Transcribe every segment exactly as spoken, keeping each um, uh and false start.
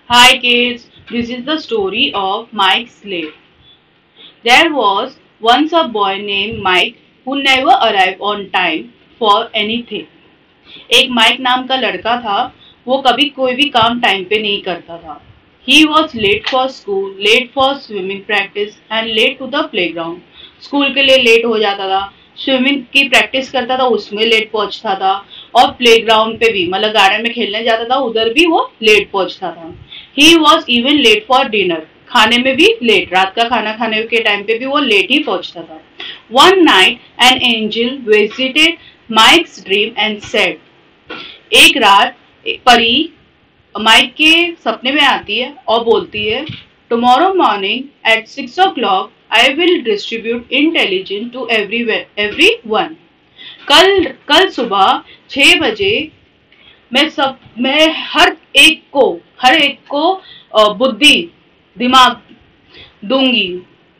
Hi kids, this is the story of Mike's slave. There was once a boy named Mike who never arrived on time for anything. एक Mike नाम का लड़का था, वो कभी कोई भी काम टाइम पे नहीं करता था. He was late for school, late for swimming practice and late to the playground. School के लिए लेट हो जाता था, स्विमिंग की प्रैक्टिस करता था उसमें लेट पहुंचता था और प्लेग्राउंड पे भी मतलब गार्डन में खेलने जाता था उधर भी वो लेट पहुंचता था. He was even late for dinner. खाने में भी लेट, रात का खाना खाने के टाइम पे भी वो लेट ही पहुंचता था. One night an angel visited Mike's dream and said, एक रात परी माइक के सपने में आती है और बोलती है, tomorrow morning at six o'clock I will distribute intelligence to every every one. कल कल सुबह छह बजे मैं सब मैं हर एक को हर एक को बुद्धि दिमाग दूंगी.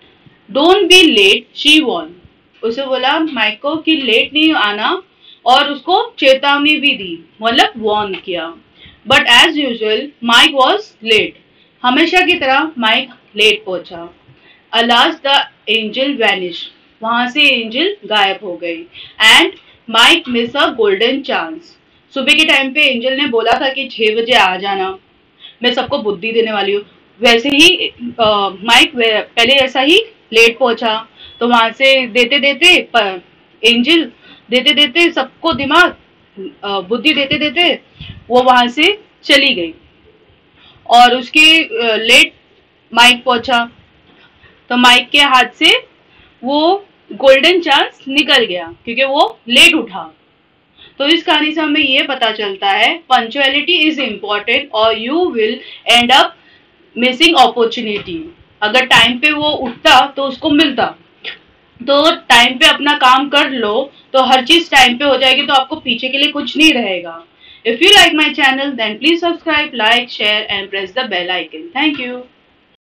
Don't be late she warn. उसे बोला माइक को कि लेट नहीं आना और उसको चेतावनी भी दी, मतलब वॉर्न किया. But as usual Mike was late. हमेशा की तरह माइक लेट पहुंचा. Alas the angel vanish. वहां से एंजल गायब हो गई. And Mike miss a golden chance. सुबह के टाइम पे एंजल ने बोला था कि छह बजे आ जाना, मैं सबको बुद्धि देने वाली हूँ. वैसे ही आ, माइक पहले ऐसा ही लेट पहुंचा, तो वहां से देते देते एंजल देते देते सबको दिमाग बुद्धि देते देते वो वहां से चली गई और उसके लेट माइक पहुंचा तो माइक के हाथ से वो गोल्डन चांस निकल गया क्योंकि वो लेट उठा. तो इस कहानी से हमें ये पता चलता है पंक्चुअलिटी इज इम्पोर्टेंट और you will end up missing opportunity. अगर टाइम पे वो उठता तो उसको मिलता. तो टाइम पे अपना काम कर लो तो हर चीज टाइम पे हो जाएगी, तो आपको पीछे के लिए कुछ नहीं रहेगा. If you like my channel then please subscribe, like, share and press the bell icon. Thank you.